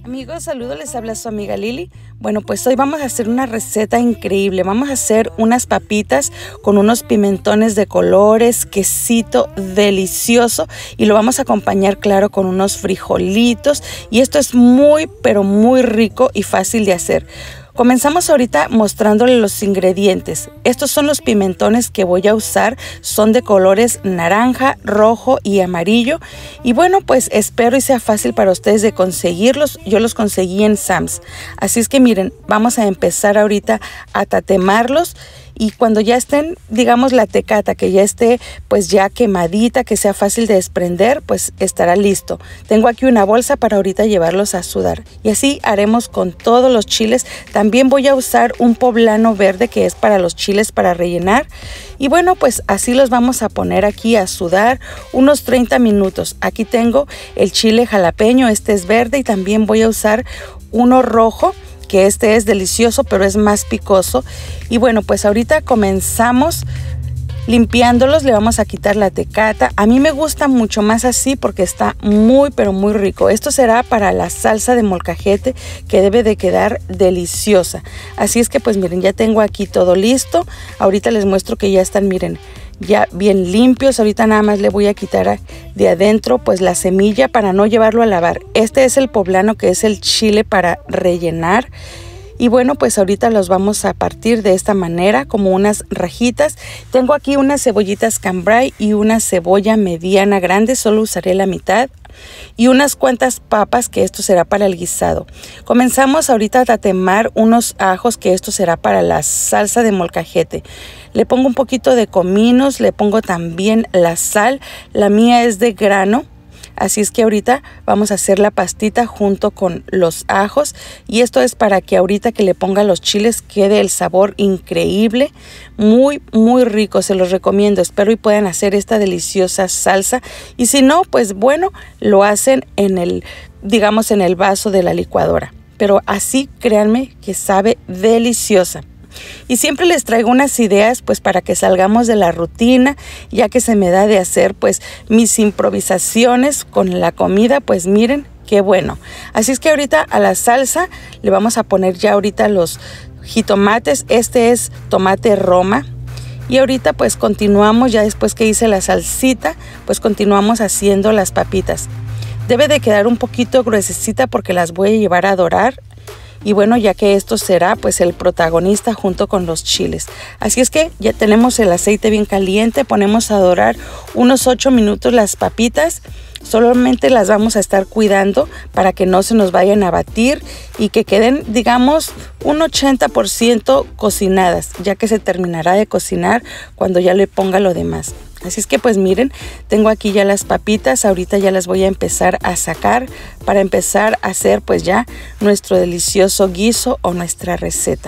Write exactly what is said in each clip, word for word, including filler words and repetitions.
Amigos, saludos, les habla su amiga Lili. Bueno, pues hoy vamos a hacer una receta increíble. Vamos a hacer unas papitas con unos pimentones de colores, quesito delicioso, y lo vamos a acompañar, claro, con unos frijolitos. Y esto es muy, pero muy rico y fácil de hacer. Comenzamos ahorita mostrándole los ingredientes. Estos son los pimentones que voy a usar. Son de colores naranja, rojo y amarillo. Y bueno, pues espero y sea fácil para ustedes de conseguirlos. Yo los conseguí en Sam's. Así es que miren, vamos a empezar ahorita a tatemarlos. Y cuando ya estén, digamos, la tecata, que ya esté pues ya quemadita, que sea fácil de desprender, pues estará listo. Tengo aquí una bolsa para ahorita llevarlos a sudar. Y así haremos con todos los chiles. También voy a usar un poblano verde que es para los chiles para rellenar. Y bueno, pues así los vamos a poner aquí a sudar unos treinta minutos. Aquí tengo el chile jalapeño, este es verde, y también voy a usar uno rojo, que este es delicioso, pero es más picoso. Y bueno, pues ahorita comenzamos limpiándolos. Le vamos a quitar la tecata. A mí me gusta mucho más así porque está muy, pero muy rico. Esto será para la salsa de molcajete, que debe de quedar deliciosa. Así es que pues miren, ya tengo aquí todo listo. Ahorita les muestro que ya están, miren, ya bien limpios. Ahorita nada más le voy a quitar de adentro pues la semilla para no llevarlo a lavar. Este es el poblano, que es el chile para rellenar. Y bueno, pues ahorita los vamos a partir de esta manera, como unas rajitas. Tengo aquí unas cebollitas cambray y una cebolla mediana grande, solo usaré la mitad. Y unas cuantas papas, que esto será para el guisado. Comenzamos ahorita a tatemar unos ajos, que esto será para la salsa de molcajete. Le pongo un poquito de cominos, le pongo también la sal. La mía es de grano. Así es que ahorita vamos a hacer la pastita junto con los ajos, y esto es para que ahorita que le ponga los chiles quede el sabor increíble, muy muy rico. Se los recomiendo, espero y puedan hacer esta deliciosa salsa, y si no, pues bueno, lo hacen en el, digamos, en el vaso de la licuadora, pero así créanme que sabe deliciosa. Y siempre les traigo unas ideas pues para que salgamos de la rutina, ya que se me da de hacer pues mis improvisaciones con la comida. Pues miren qué bueno. Así es que ahorita a la salsa le vamos a poner ya ahorita los jitomates. Este es tomate Roma. Y ahorita pues continuamos, ya después que hice la salsita, pues continuamos haciendo las papitas. Debe de quedar un poquito gruesecita porque las voy a llevar a dorar. Y bueno, ya que esto será pues el protagonista junto con los chiles. Así es que ya tenemos el aceite bien caliente. Ponemos a dorar unos ocho minutos las papitas. Solamente las vamos a estar cuidando para que no se nos vayan a batir y que queden, digamos, un ochenta por ciento cocinadas, ya que se terminará de cocinar cuando ya le ponga lo demás. Así es que pues miren, tengo aquí ya las papitas. Ahorita ya las voy a empezar a sacar para empezar a hacer pues ya nuestro delicioso guiso o nuestra receta.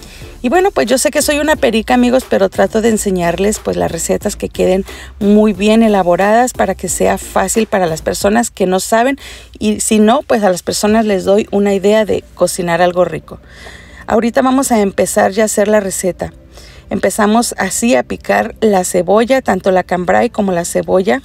Y bueno, pues yo sé que soy una perica, amigos, pero trato de enseñarles pues las recetas que queden muy bien elaboradas para que sea fácil para las personas que no saben, y si no, pues a las personas les doy una idea de cocinar algo rico. Ahorita vamos a empezar ya a hacer la receta. Empezamos así a picar la cebolla, tanto la cambray como la cebolla.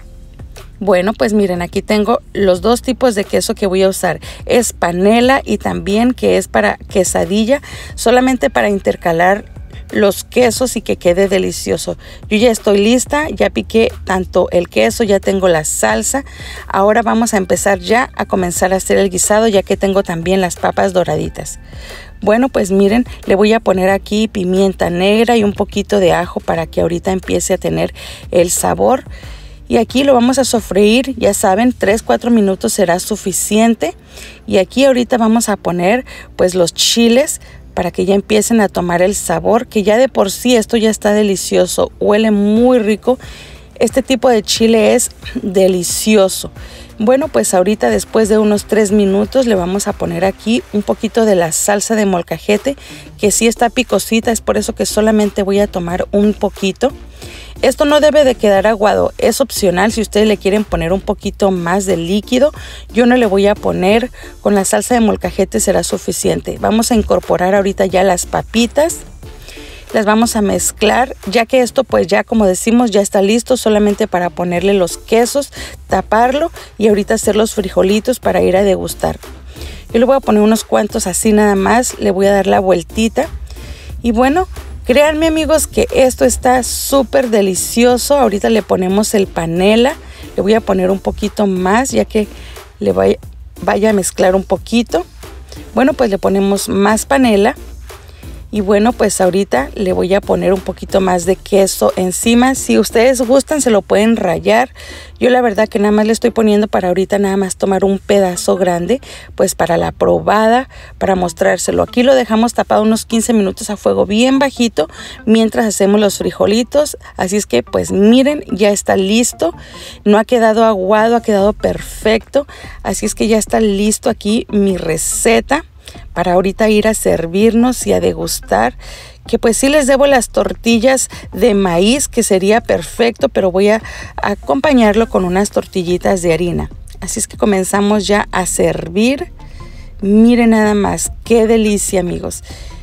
Bueno, pues miren, aquí tengo los dos tipos de queso que voy a usar. Es panela y también que es para quesadilla, solamente para intercalar los quesos y que quede delicioso. Yo ya estoy lista, ya piqué tanto el queso, ya tengo la salsa. Ahora vamos a empezar ya a comenzar a hacer el guisado, ya que tengo también las papas doraditas. Bueno, pues miren, le voy a poner aquí pimienta negra y un poquito de ajo para que ahorita empiece a tener el sabor. Y aquí lo vamos a sofreír, ya saben, tres cuatro minutos será suficiente. Y aquí ahorita vamos a poner pues los chiles para que ya empiecen a tomar el sabor, que ya de por sí esto ya está delicioso, huele muy rico. Este tipo de chile es delicioso. Bueno, pues ahorita después de unos tres minutos le vamos a poner aquí un poquito de la salsa de molcajete, que sí está picosita, es por eso que solamente voy a tomar un poquito. Esto no debe de quedar aguado, es opcional si ustedes le quieren poner un poquito más de líquido. Yo no le voy a poner, con la salsa de molcajete será suficiente. Vamos a incorporar ahorita ya las papitas. Las vamos a mezclar, ya que esto pues ya, como decimos, ya está listo, solamente para ponerle los quesos, taparlo y ahorita hacer los frijolitos para ir a degustar. Yo le voy a poner unos cuantos así nada más, le voy a dar la vueltita. Y bueno, créanme amigos que esto está súper delicioso. Ahorita le ponemos el panela, le voy a poner un poquito más ya que le vaya, vaya a mezclar un poquito. Bueno, pues le ponemos más panela. Y bueno, pues ahorita le voy a poner un poquito más de queso encima. Si ustedes gustan, se lo pueden rallar. Yo la verdad que nada más le estoy poniendo para ahorita nada más tomar un pedazo grande, pues para la probada, para mostrárselo. Aquí lo dejamos tapado unos quince minutos a fuego bien bajito, mientras hacemos los frijolitos. Así es que pues miren, ya está listo. No ha quedado aguado, ha quedado perfecto. Así es que ya está listo aquí mi receta para ahorita ir a servirnos y a degustar, que pues sí les debo las tortillas de maíz, que sería perfecto, pero voy a acompañarlo con unas tortillitas de harina. Así es que comenzamos ya a servir. Miren nada más, qué delicia amigos.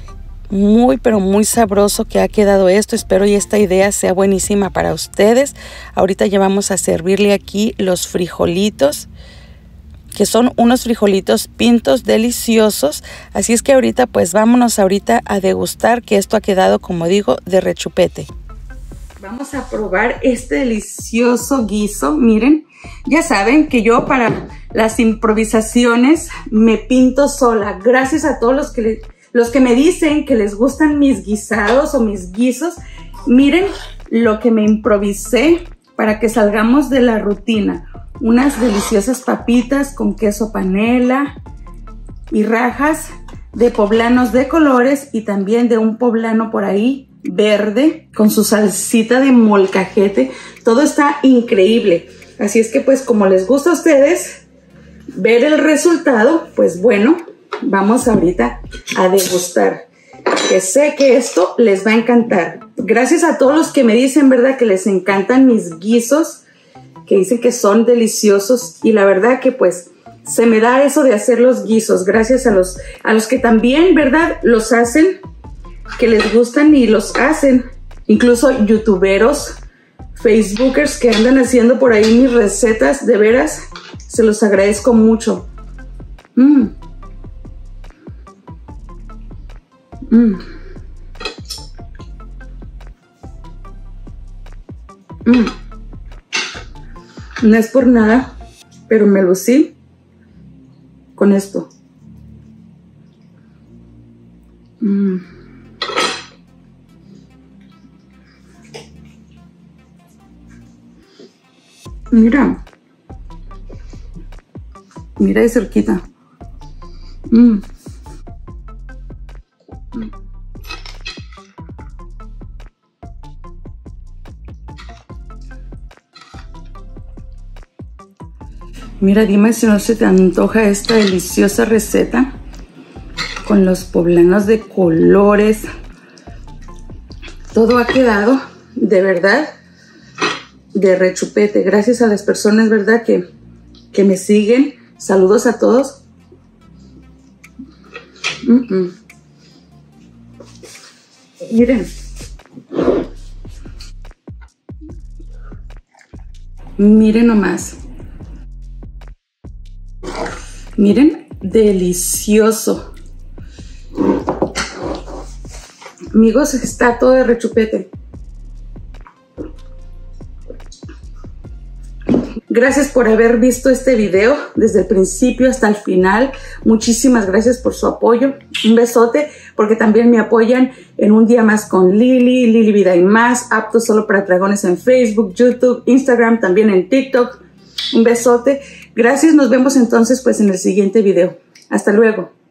Muy pero muy sabroso que ha quedado esto. Espero y esta idea sea buenísima para ustedes. Ahorita ya vamos a servirle aquí los frijolitos, que son unos frijolitos pintos deliciosos. Así es que ahorita pues vámonos ahorita a degustar, que esto ha quedado, como digo, de rechupete. Vamos a probar este delicioso guiso. Miren, ya saben que yo para las improvisaciones me pinto sola. Gracias a todos los que, le, los que me dicen que les gustan mis guisados o mis guisos. Miren lo que me improvisé para que salgamos de la rutina. Unas deliciosas papitas con queso panela y rajas de poblanos de colores, y también de un poblano por ahí verde con su salsita de molcajete. Todo está increíble. Así es que pues como les gusta a ustedes ver el resultado, pues bueno, vamos ahorita a degustar, que sé que esto les va a encantar. Gracias a todos los que me dicen, ¿verdad?, que les encantan mis guisos, que dicen que son deliciosos, y la verdad que pues se me da eso de hacer los guisos. Gracias a los, a los que también, ¿verdad?, los hacen, que les gustan y los hacen. Incluso youtuberos, facebookers que andan haciendo por ahí mis recetas, de veras, se los agradezco mucho. Mmm. Mmm. Mmm. No es por nada, pero me lucí con esto. Mm. Mira. Mira de cerquita. Mm. Mm. Mira, dime si no se te antoja esta deliciosa receta con los poblanos de colores. Todo ha quedado de verdad de rechupete. Gracias a las personas, ¿verdad?, que, que me siguen. Saludos a todos. Mm -mm. Miren. Miren nomás. Miren, delicioso. Amigos, está todo de rechupete. Gracias por haber visto este video desde el principio hasta el final. Muchísimas gracias por su apoyo. Un besote, porque también me apoyan en Un Día Más con Lili, Lili Vida y Más, apto solo para dragones en Facebook, YouTube, Instagram, también en TikTok. Un besote. Gracias, nos vemos entonces pues en el siguiente video. Hasta luego.